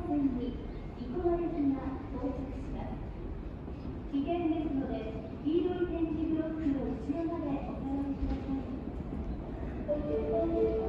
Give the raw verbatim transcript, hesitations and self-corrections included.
線に生駒行きが到着します。危険ですので、黄色い点字ブロックの後ろまでお下がりください。